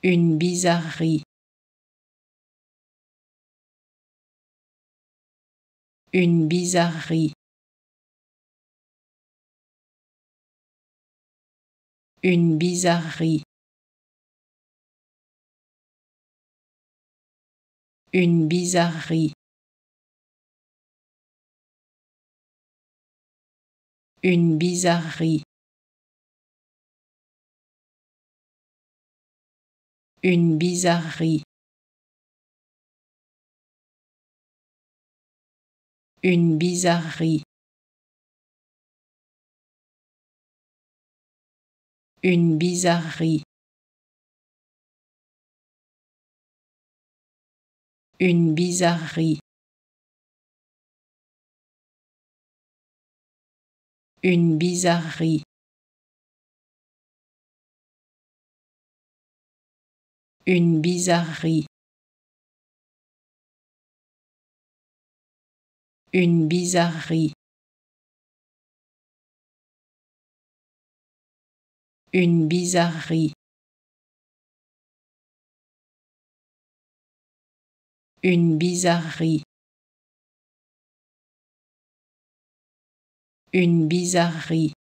Une bizarrerie. Une bizarrerie. Une bizarrerie. Une bizarrerie. Une bizarrerie. Une bizarrerie. Une bizarrerie. Une bizarrerie. Une bizarrerie. Une bizarrerie. Une bizarrerie. Une bizarrerie. Une bizarrerie. Une bizarrerie. Une bizarrerie.